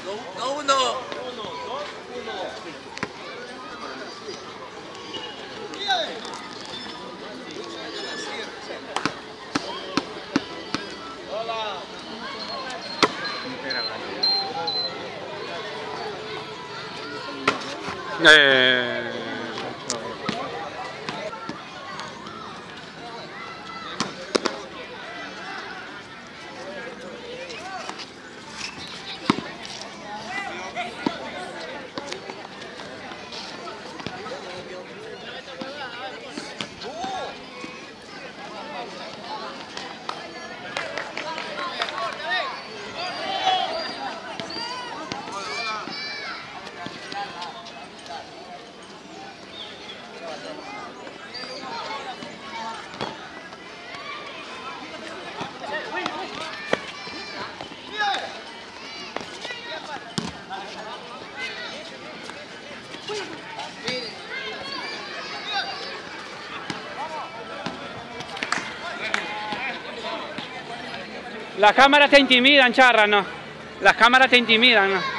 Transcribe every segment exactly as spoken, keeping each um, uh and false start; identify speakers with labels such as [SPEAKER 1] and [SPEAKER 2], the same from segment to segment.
[SPEAKER 1] dos uno.
[SPEAKER 2] Eh... Las cámaras te intimidan, charra, ¿no? Las cámaras te intimidan, ¿no?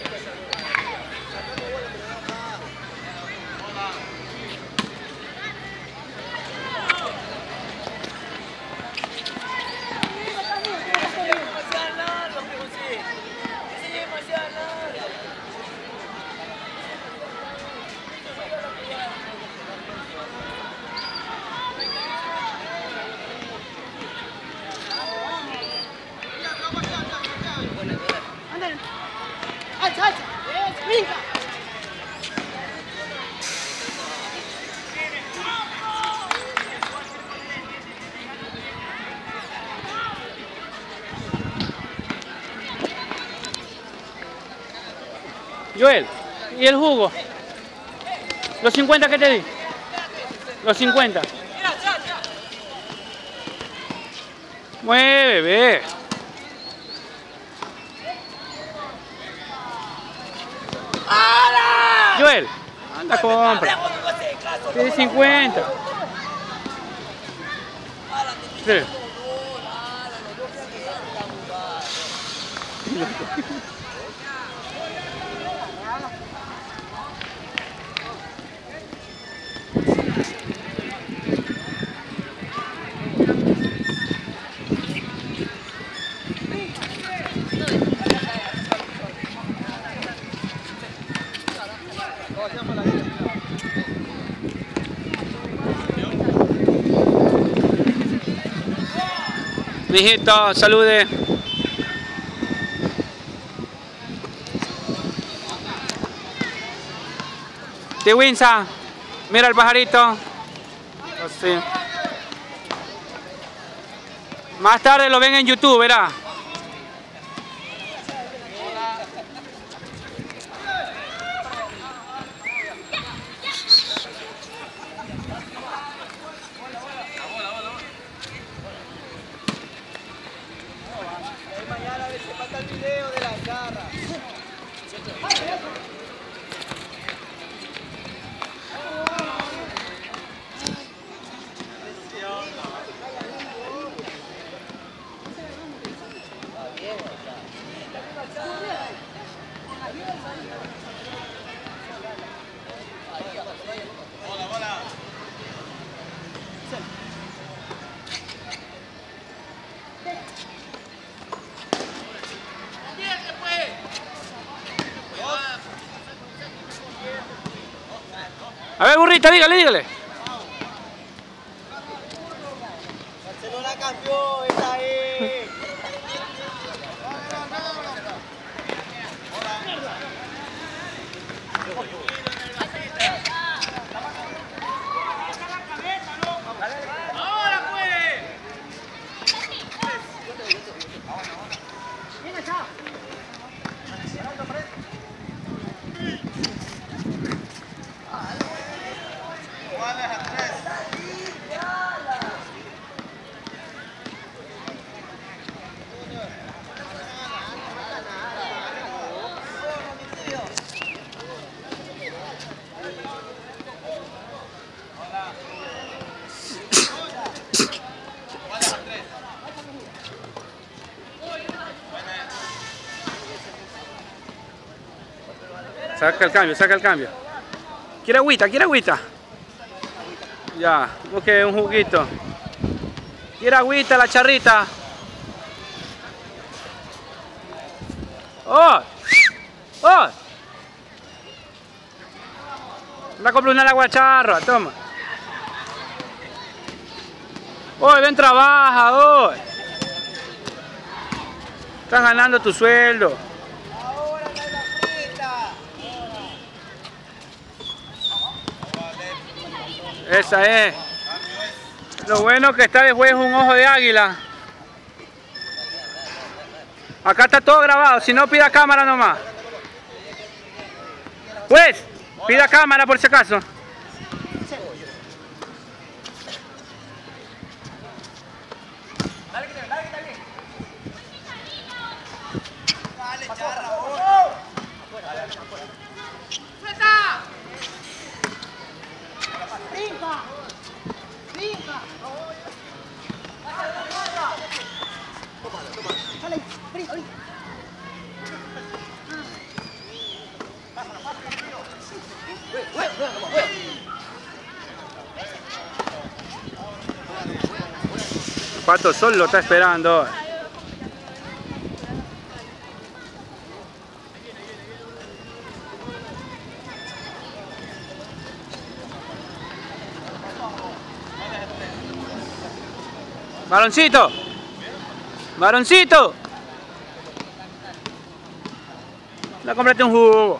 [SPEAKER 2] Joel, ¿y el jugo? Los cincuenta que te di. Los cincuenta. Mueve, bebé. Joel, anda, compra. Pide cincuenta. Sí. Mijito, salude. Tiwinsa, mira el pajarito. Así. Más tarde lo ven en YouTube, verá. A ver, burrita, dígale, dígale.
[SPEAKER 1] Barcelona campeón, esta ahí. Ahora pues. Venga, chao.
[SPEAKER 2] Saca el cambio, saca el cambio. ¿Quiere agüita? ¿Quiere agüita? Ya, busque un juguito. ¿Quiere agüita la charrita? ¡Oh! ¡Oh! La compré una agua charra, toma. ¡Oh, ven, trabaja! ¡Oh! Estás ganando tu sueldo.
[SPEAKER 1] Ahora no hay la frita.
[SPEAKER 2] Esa es. Lo bueno que está después es un ojo de águila. Acá está todo grabado, si no pida cámara nomás. Pues, pida cámara por si acaso.
[SPEAKER 1] Dale, que te, dale, que está bien. Dale, charra, ¡suelta! ¡Brinca! ¡Brinca! ¡Sale! ¡Brinca, brinca!
[SPEAKER 2] Pato Sol lo está esperando. Varoncito. Varoncito. Le cómprate un jugo.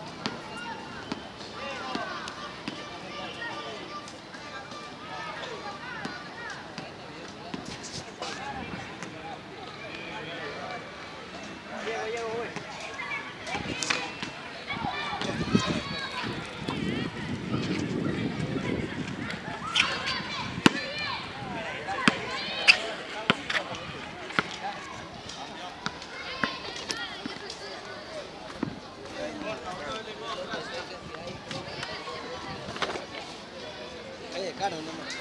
[SPEAKER 1] Caro, nomás.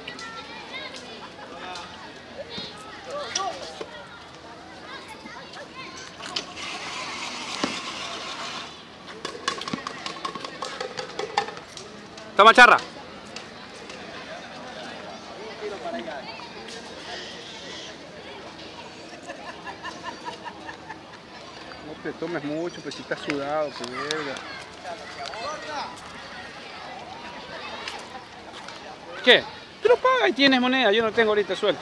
[SPEAKER 2] Toma charra. No te tomes mucho, pues si estás sudado, pues verga. ¿Qué? Tú lo pagas y tienes moneda, yo no tengo ahorita suelto.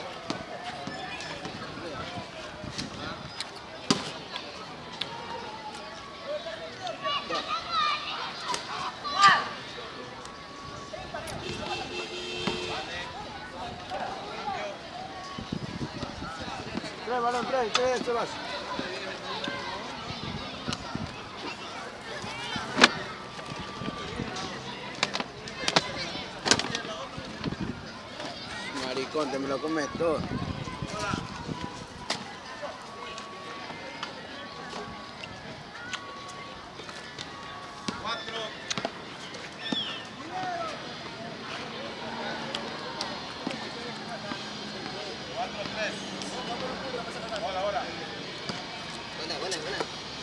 [SPEAKER 1] Trae, balón, trae, trae este vaso. Maricón, te me lo comes todo. Buena, buena, buena.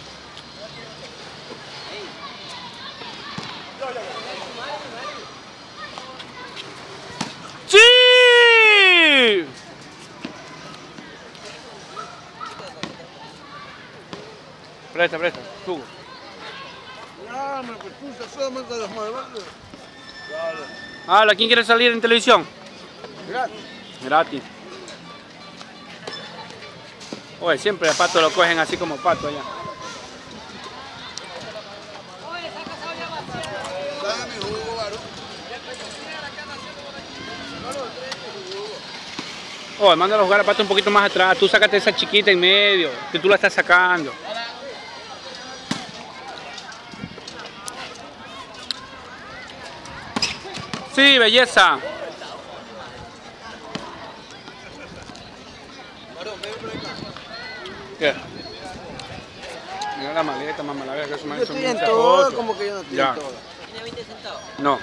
[SPEAKER 2] ¡Sí! Presta, presta, jugo.
[SPEAKER 1] Ya, me puse solamente los malvados.
[SPEAKER 2] Habla, ¿quién quiere salir en televisión?
[SPEAKER 1] Gracias.
[SPEAKER 2] Gratis. Oye, siempre a Pato lo cogen así como Pato allá.
[SPEAKER 1] Dame mi jugo, varón.
[SPEAKER 2] Oye, mándalo a jugar a Pato un poquito más atrás. Tú sácate esa chiquita en medio, que tú la estás sacando. Sí, belleza. ¿Qué? Mira la maleta, mamá, la verga, que su
[SPEAKER 1] Yo
[SPEAKER 2] maleta
[SPEAKER 1] estoy
[SPEAKER 2] son
[SPEAKER 1] en
[SPEAKER 2] muchas
[SPEAKER 1] todo,
[SPEAKER 2] cosas.
[SPEAKER 1] como que yo no estoy
[SPEAKER 2] Ya.
[SPEAKER 1] en todo.
[SPEAKER 3] ¿Tiene veinte centavos?
[SPEAKER 2] No.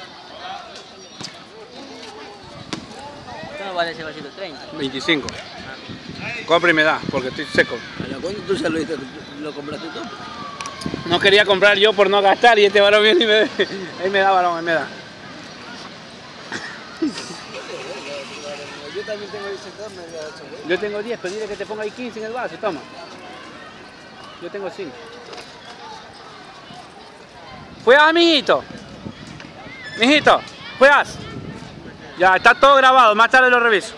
[SPEAKER 3] ¿Cómo vale ese vasito? treinta.
[SPEAKER 2] veinticinco. Compra y me da, porque estoy seco.
[SPEAKER 1] ¿A cuánto tú se lo diste? ¿Lo compraste tú?
[SPEAKER 2] No quería comprar yo por no gastar y este varón viene y me, él me da, varón, él me da.
[SPEAKER 1] Yo también tengo diez centavos, me da ocho.
[SPEAKER 2] Yo tengo diez, pero dile que te ponga ahí quince en el vaso, toma. Yo tengo cinco. ¿Juegas, mijito? Mijito, ¿juegas? Ya, está todo grabado, más tarde lo reviso.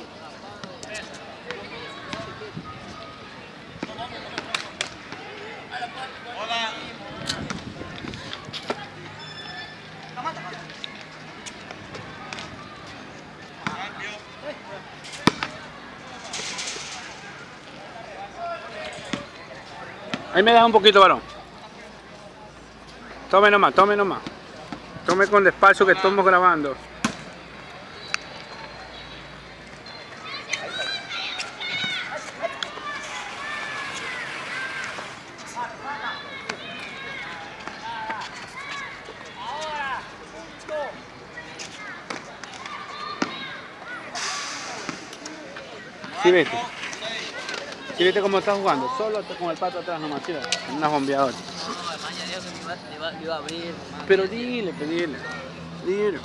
[SPEAKER 2] Ahí me das un poquito, varón. Tome nomás, tome nomás. Tome con despacio que estamos grabando. ¿Sí viste? ¿Sí viste cómo está jugando? Solo con el pato atrás nomás, tira. Una bombeadora.
[SPEAKER 3] No, el mañana dijo que me iba, le iba, le iba a abrir. Man.
[SPEAKER 2] Pero dile, pues dile. Dile.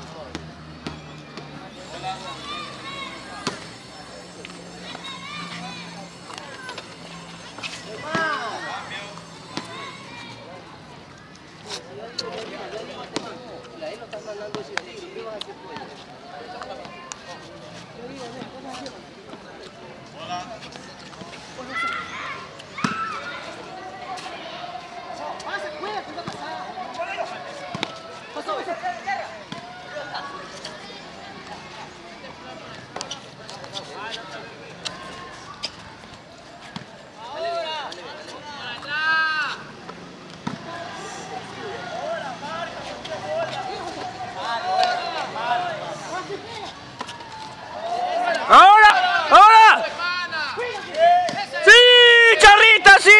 [SPEAKER 2] ¡Ahora! ¡Ahora! ¡Sí! ¡Charrita, sí!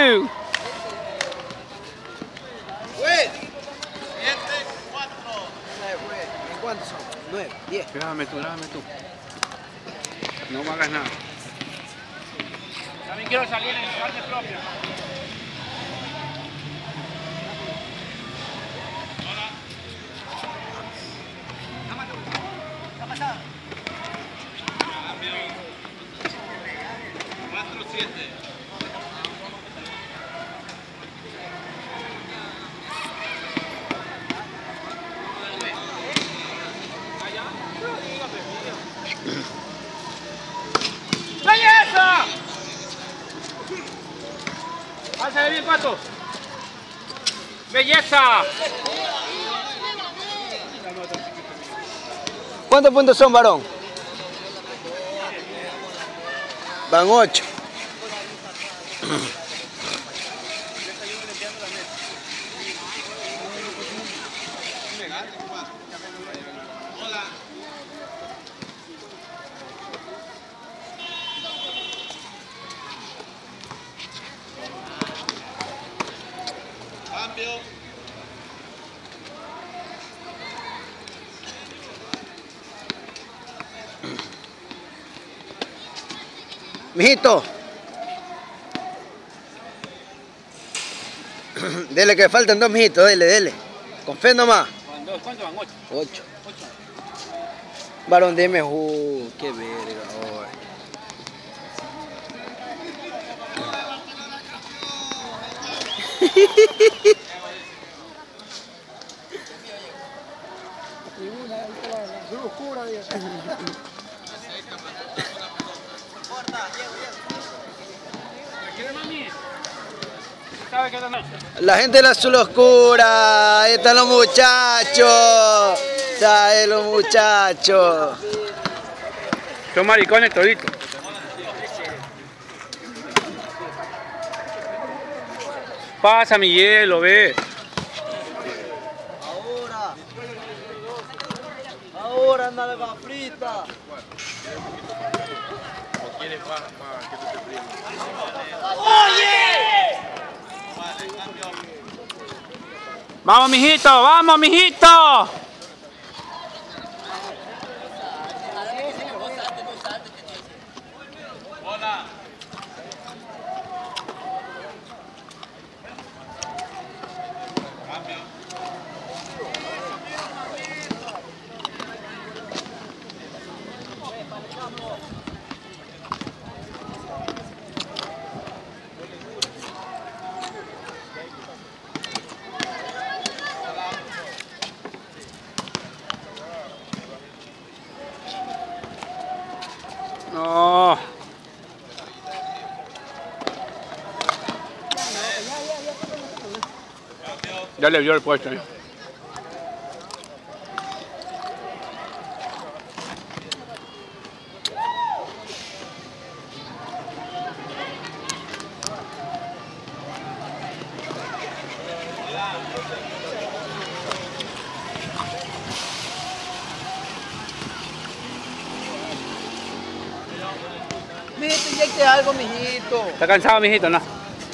[SPEAKER 1] ¿Cuántos son? Nueve, diez.
[SPEAKER 2] Grábame tú, grábame tú. No me hagas nada. También quiero salir en parte propia.
[SPEAKER 4] cuatro siete.
[SPEAKER 2] ¡Belleza! ¡Pásale bien, Pato! ¡Belleza!
[SPEAKER 1] ¿Cuántos puntos son, varón? Van ocho.
[SPEAKER 4] Cambio.
[SPEAKER 1] Mijito. Dele que faltan dos, mijitos, dele, dele. Con fe nomás.
[SPEAKER 2] ¿Cuántos van? Ocho.
[SPEAKER 1] Ocho. Varón, dime, uh, qué verga, oh. La gente de la azul oscura, ahí están los muchachos, ahí los muchachos.
[SPEAKER 2] Son maricones toditos. Pasa mi hielo, ve.
[SPEAKER 1] Ahora, ahora nalga frita.
[SPEAKER 2] Vamos, mijito, vamos, mijito. Ya le vio el puesto. ¿eh?
[SPEAKER 1] Mijito, inyecte algo, mijito.
[SPEAKER 2] ¿Está cansado, mijito? No.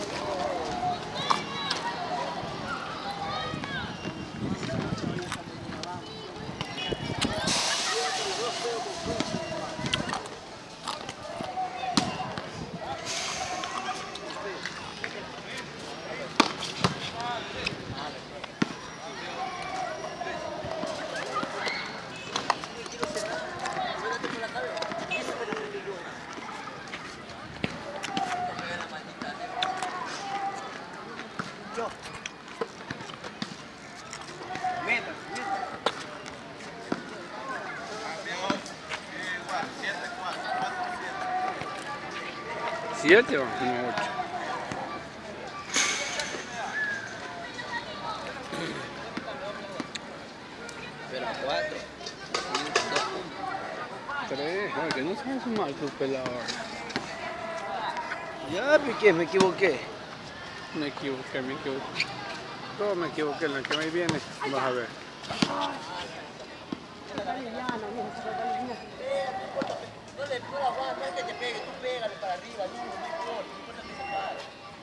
[SPEAKER 2] ¿Siete o no? Ocho.
[SPEAKER 1] Pero a cuatro.
[SPEAKER 2] Tres. Ay, que no sabes mal tu pelado.
[SPEAKER 1] Ya, piqué, me equivoqué.
[SPEAKER 2] Me equivoqué, me equivoqué. Todo me equivoqué, en el que me viene, vas a ver.
[SPEAKER 3] No le puedo aguantar que te pegue, tú pégale para arriba, no, no importa, no importa que se pare.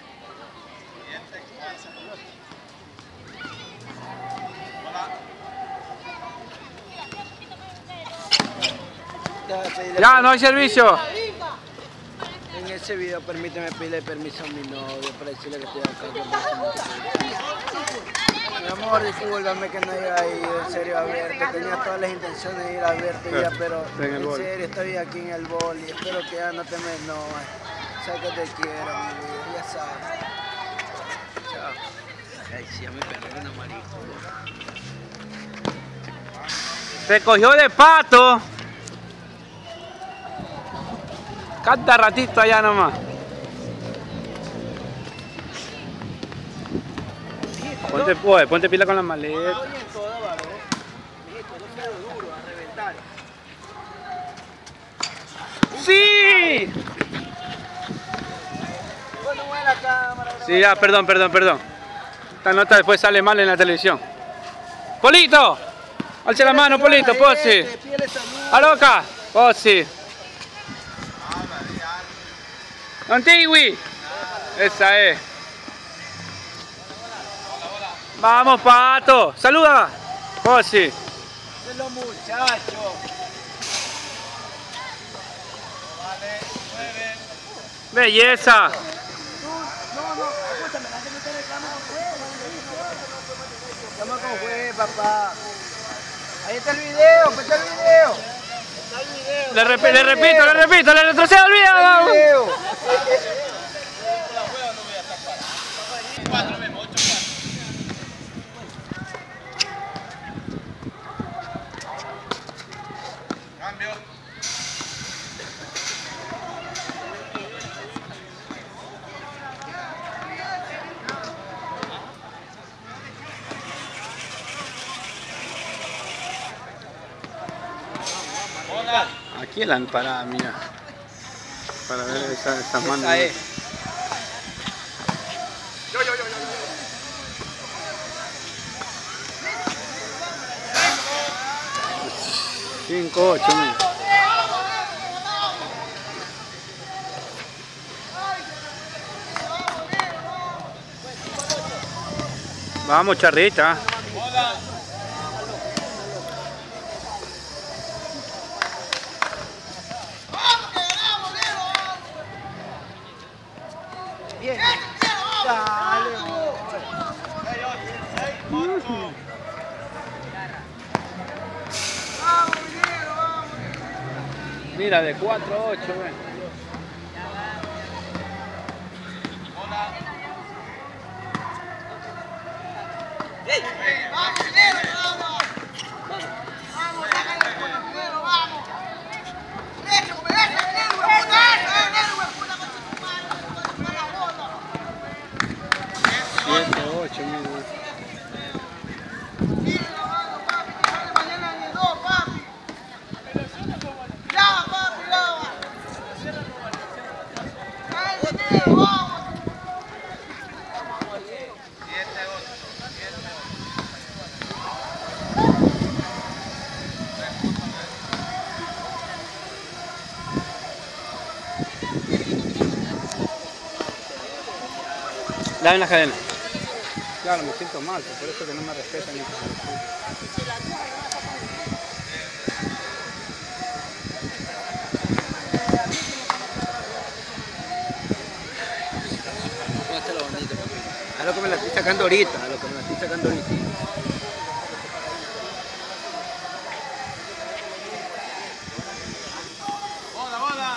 [SPEAKER 2] Ya, no hay servicio.
[SPEAKER 1] En ese video permíteme pedirle permiso a mi novio para decirle que estoy acá. Mi amor, discúlpame que no haya ido, en serio, abierto. Tenía todas las intenciones de ir a abierto ya, pero
[SPEAKER 2] en,
[SPEAKER 1] en serio estoy aquí en el boli. Espero que ya no te me enojes. Sé que te quiero, mi vida, ya sabes. Chao. Ay, sí, a mi perro una marico.
[SPEAKER 2] Se cogió de pato. Cada ratito allá nomás. Ponte, oye, ponte pila con la maleta.
[SPEAKER 1] Oye, todo, varón. Listo, no sea duro, a reventar.
[SPEAKER 2] ¡Sí!
[SPEAKER 1] Bueno, mueve la cámara.
[SPEAKER 2] Sí, ya, perdón, perdón, perdón. Esta nota después sale mal en la televisión. ¡Polito! Alce la mano, Polito, Posi. ¡Aloca! Posi. Antigui. Esa es. Vamos, Pato. Saluda. Posi.
[SPEAKER 1] De los muchachos.
[SPEAKER 2] Belleza.
[SPEAKER 1] No, no, escúchame, la gente no tiene cámara con juez. Estamos con juez, papá. Ahí está el video, pues está el video. Está el video.
[SPEAKER 2] Le, rep le repito, le repito, le retrocedo el video.
[SPEAKER 1] Está el video.
[SPEAKER 4] Cuatro mismo, ocho, cuatro. Cambio.
[SPEAKER 2] Aquí es la parada mía. Para ver esa, esa mano.
[SPEAKER 1] Esa es.
[SPEAKER 2] cinco ocho, mira. Vamos, charrita.
[SPEAKER 1] Bien. Dale.
[SPEAKER 2] Mira, de cuatro a ocho, ven.
[SPEAKER 3] ¡Vamos, dinero, vamos! ¡Vamos, sácale por el dinero, vamos! ¡Derecho, come derecho, dinero, hueputa! ¡Dinero, hueputa, con tu madre! ¡Con la bola!
[SPEAKER 2] siete ocho, mira. Dame la cadena. Claro, me siento mal, por eso que no me respetan. Ni
[SPEAKER 1] a lo que me la estoy sacando ahorita, a lo que me la estoy sacando ahorita.
[SPEAKER 4] Bola, bola.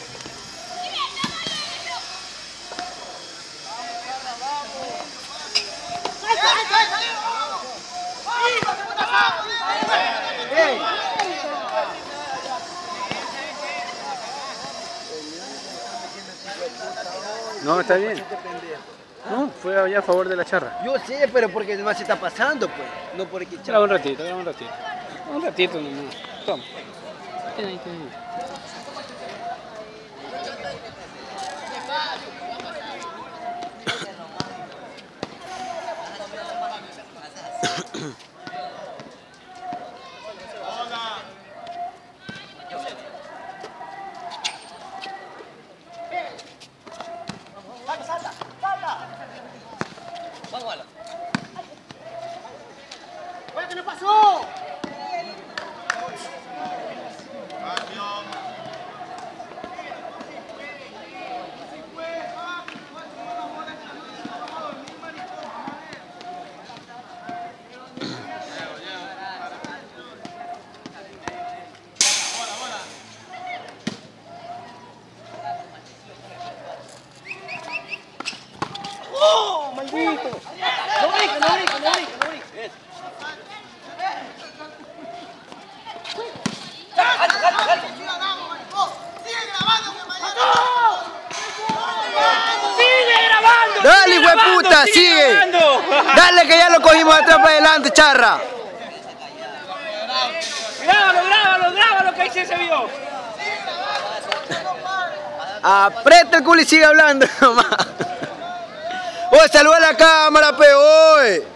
[SPEAKER 2] No, está bien. No, fue allá a favor de la charra.
[SPEAKER 1] Yo sé, pero porque además se está pasando, pues. No por aquí.
[SPEAKER 2] Graba un ratito, graba un ratito. Un ratito nomás. Toma. Ten ahí, ten ahí.
[SPEAKER 3] ¿Qué le pasó? ¡Oh, maldito! No brinca, no brinca, no brinca, no brinca.
[SPEAKER 2] ¡Sigue grabando!
[SPEAKER 1] Dale, hueputa, sigue.
[SPEAKER 2] Grabando.
[SPEAKER 1] Dale que ya lo cogimos de atrás para adelante, charra.
[SPEAKER 2] Grábalo, grábalo, grábalo que ahí sí se vio.
[SPEAKER 1] Aprieta el culo y sigue hablando nomás. Oye, saluda a la cámara, pe, oye.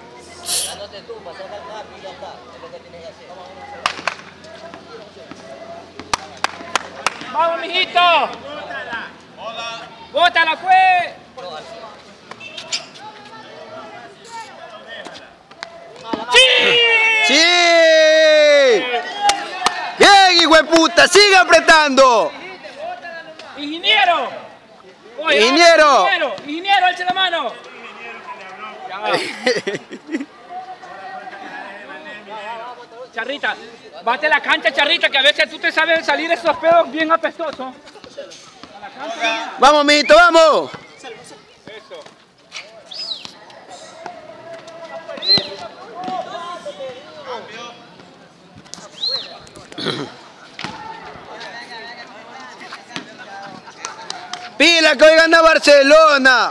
[SPEAKER 2] Vamos, mijito. Bótala, fue. ¡Sí!
[SPEAKER 1] ¡Sí! ¡Bien, hijo de puta! ¡Sigue apretando!
[SPEAKER 2] ¡Ingeniero! Oye,
[SPEAKER 1] ¡Ingeniero!
[SPEAKER 2] ¡Ingeniero! ¡Ingeniero, alce la mano! Ya va. Charrita, bate a la cancha, Charrita, que a veces tú te sabes salir esos pedos bien apestosos. A la cancha.
[SPEAKER 1] ¡Vamos, mijito, vamos!
[SPEAKER 2] Eso.
[SPEAKER 1] ¡Pila, que hoy gana Barcelona!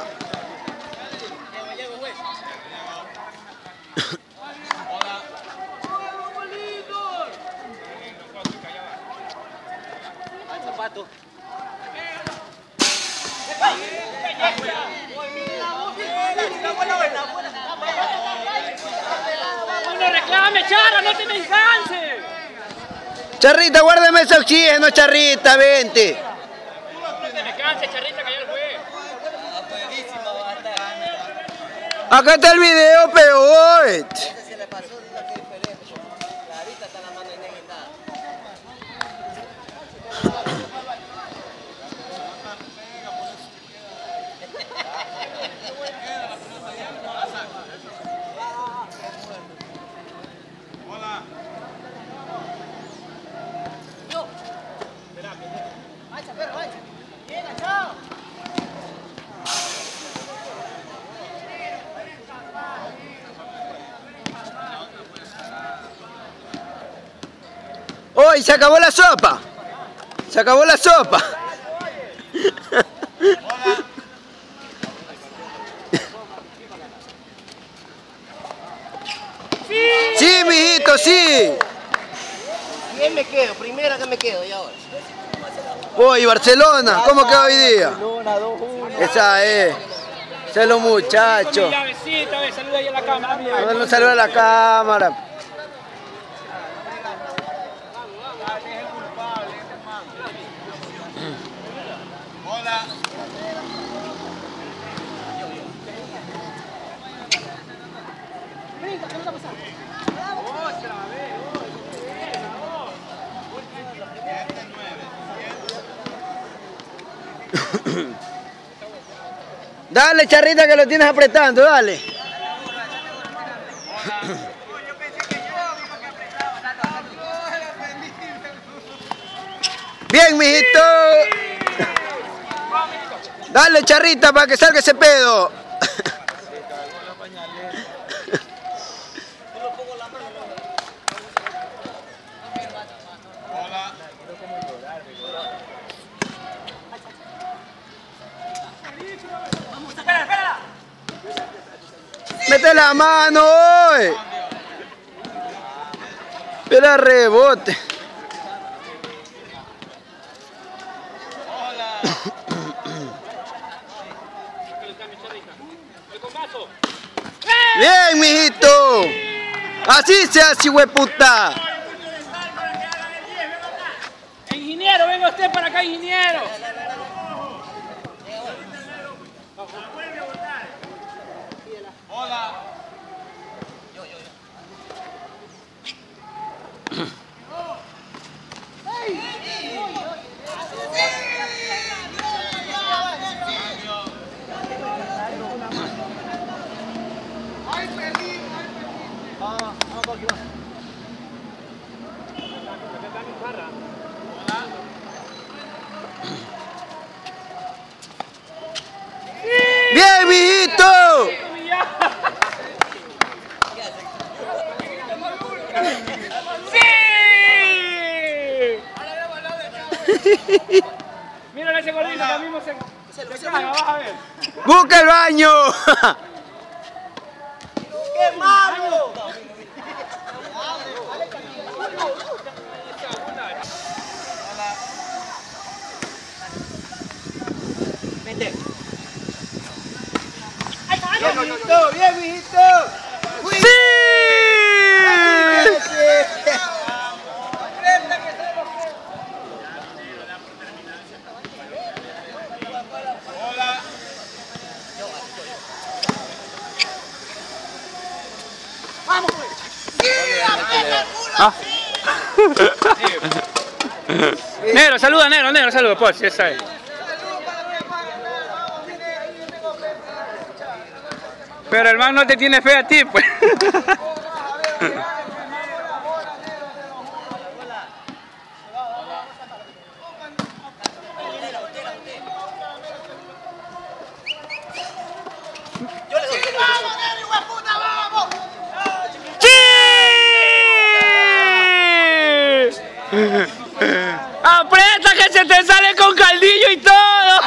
[SPEAKER 2] ¡No reclame, Charra, no te me canses!
[SPEAKER 1] Charrita, guárdame ese oxígeno, Charrita, vente.
[SPEAKER 2] No te me canses, Charrita, que ya lo fue.
[SPEAKER 1] Acá está el video, peor. ¡Hoy se acabó la sopa! ¡Se acabó la sopa! ¡Sí, mijito, sí!
[SPEAKER 3] ¿Quién me quedo? Primera que me quedo y ahora.
[SPEAKER 1] Hoy Barcelona, ¿cómo quedó hoy día? Esa es. Ese es los muchachos.
[SPEAKER 2] Llavecita, ve, saluda ahí a la cámara. mira.
[SPEAKER 1] Un saludo a la cámara. Dale, Charrita, que lo tienes apretando, dale. Bien, mijito. Dale, Charrita, para que salga ese pedo. Mete la mano hoy. Espera rebote. Bien, mijito. Así se hace, hueputa.
[SPEAKER 2] Ingeniero, venga usted para acá, ingeniero.
[SPEAKER 4] Hola.
[SPEAKER 1] Bien, mijito.
[SPEAKER 2] Mira ese gordito que mismo se, se caga, vas a ver.
[SPEAKER 1] Busca el baño.
[SPEAKER 3] ¡Qué malo! Vente.
[SPEAKER 1] Bien, mijito, bien, mijito.
[SPEAKER 2] ¡Sí!
[SPEAKER 3] ¡Vamos, pues! ¡Sí! ¡Aprieta el culo!
[SPEAKER 2] Ah. Negro, saluda, negro, negro, saluda, pues, esa es. Pero el man no te tiene fe a ti, pues.
[SPEAKER 3] ¡Vamos, nene, hueputa, vamos!
[SPEAKER 2] ¡Sí! ¡Aprieta que se te sale con caldillo y todo!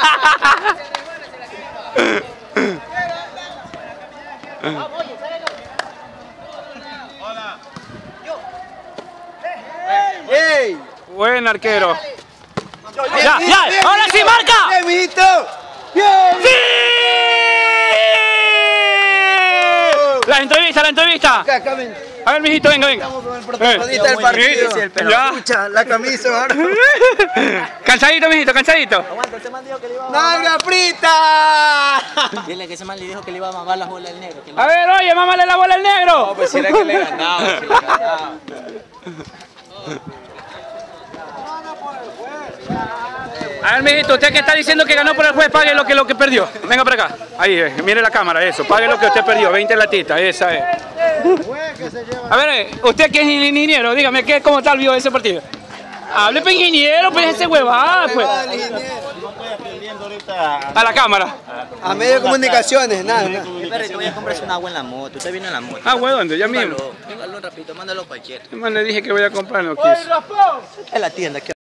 [SPEAKER 1] ¡Ey!
[SPEAKER 2] Buen arquero. ¡Ya, ya! ¡Ahora sí marca!
[SPEAKER 1] ¡Bien, mijito! ¡Bien!
[SPEAKER 2] ¡Sí! La entrevista, la entrevista.
[SPEAKER 1] Acá, acá, ven.
[SPEAKER 2] A ver, mijito, venga, venga.
[SPEAKER 1] Estamos con el protagonista del partido.
[SPEAKER 2] Ya.
[SPEAKER 1] Escucha, la camisa ahora.
[SPEAKER 2] Cansadito, mijito, cansadito.
[SPEAKER 5] Aguanta, ese man dijo que le iba a
[SPEAKER 1] ¡Nalga frita!
[SPEAKER 5] Dile que ese man le dijo que le iba a mamar las bolas al negro. Que no.
[SPEAKER 2] A ver, oye, mámale la bola al negro.
[SPEAKER 5] No, pues si era que le ganaba, si le ganaba.
[SPEAKER 2] A ver, mijito, usted que está diciendo que ganó por el juez, pague lo que, lo que perdió. Venga para acá. Ahí, eh, mire la cámara, eso. Pague lo que usted perdió. veinte latitas, esa es. A ver, eh, usted que es ingeniero, dígame, ¿qué, ¿cómo tal vio ese partido? Hable, pues, ingeniero, pues, ese huevada, pues. A la cámara.
[SPEAKER 1] A medio de comunicaciones, nada. nada.
[SPEAKER 5] Perrito, voy a comprarse un agua en la moto. Usted viene en la moto.
[SPEAKER 2] Ah, huevón, ya mismo.
[SPEAKER 5] Mándalo, mándalo rapidito, mándalo cualquiera.
[SPEAKER 2] Le dije que voy a comprar, no quiso.
[SPEAKER 5] En la tienda.